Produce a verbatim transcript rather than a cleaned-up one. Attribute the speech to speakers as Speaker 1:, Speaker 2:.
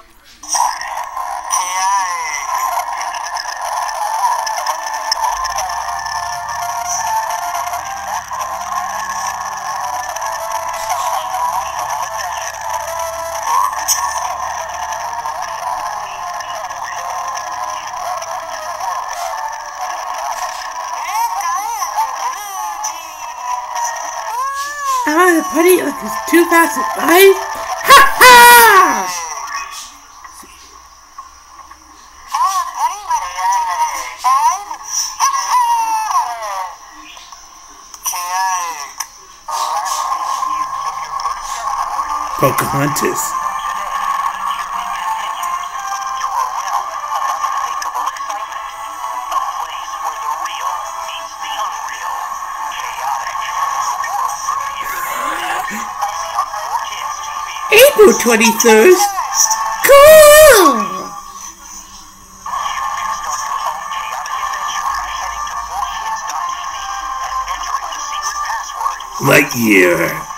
Speaker 1: Am I the putty like it's too fast to fight? Ha ha! Pocahontas. April twenty-third. Cool! Lightyear.